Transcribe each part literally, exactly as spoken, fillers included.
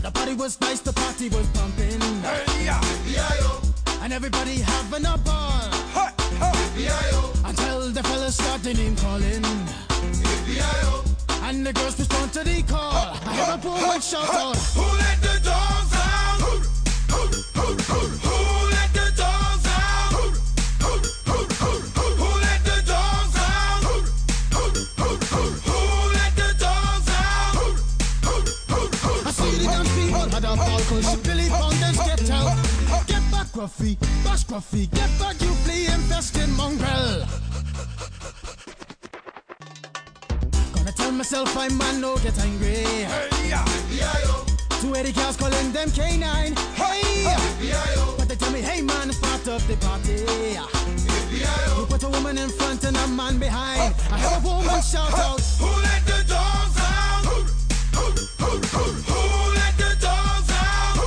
The party was nice, the party was pumping. Hey, yeah. And everybody having a ball. Ha, ha. Until the fellas start the name calling. And the girls respond to the call. I hear a woman shout out, Who let the dogs out? Who let the dogs out? Who let the dogs out? Who let the dogs out? I see the dance people had a ball push. Billy Fountains get out. Get back, Gruffy, bash Gruffy. Get back, you flea infested mongrel. Gonna tell myself I'm man, no get angry. Hey, yeah. Two eighty cars calling them K nine. Hey! But they tell me, hey man, it's part of the party. You put a woman in front and a man behind. I heard a woman shout out, Who let the dogs out? Who let the dogs out?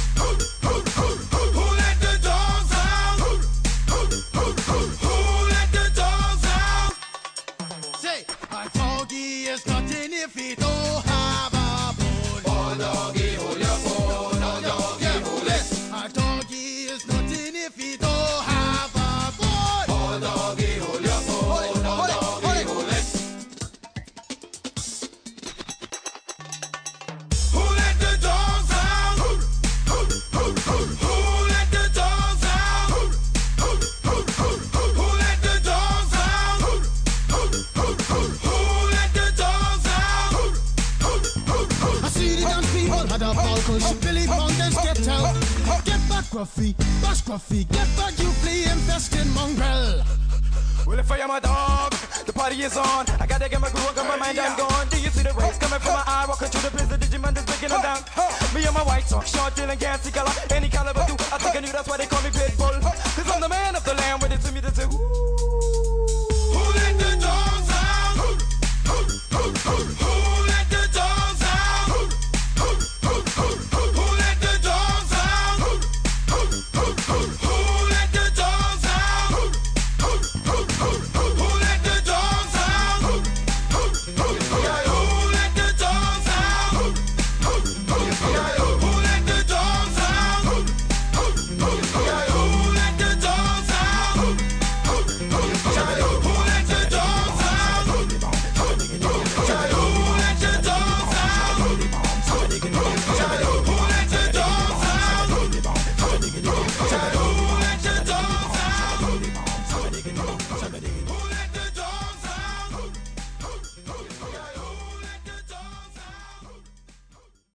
Who let the dogs out? Who let the dogs out? say, a doggy is nothing if he don't have a bone. Oh, doggy, hold your bone. Oh, doggy, hold it. A doggy is nothing if he don't have a bone. Oh, doggy, hold your bone. Oh, doggy, hold it. Who let the dogs out? Who let the dogs out? Who let the dogs out? Who let the dogs out? I see the dance people had a ball push. Billy Fountains get out. Get back, Gruffy, bash Gruffy. Get back, you flea infested mongrel. Well, if I am a dog, the party is on. I gotta get my groove on, got my mind, I'm gone. Do you see the rays coming from my eye? Walking through the blizzard, Digimon is breaking them down. Me and my white talk, short, deal and gassy color. Any caliber, do I think I knew that's why they call me Pitbull. Cause I'm the man of the land, with it to me to say, ooh.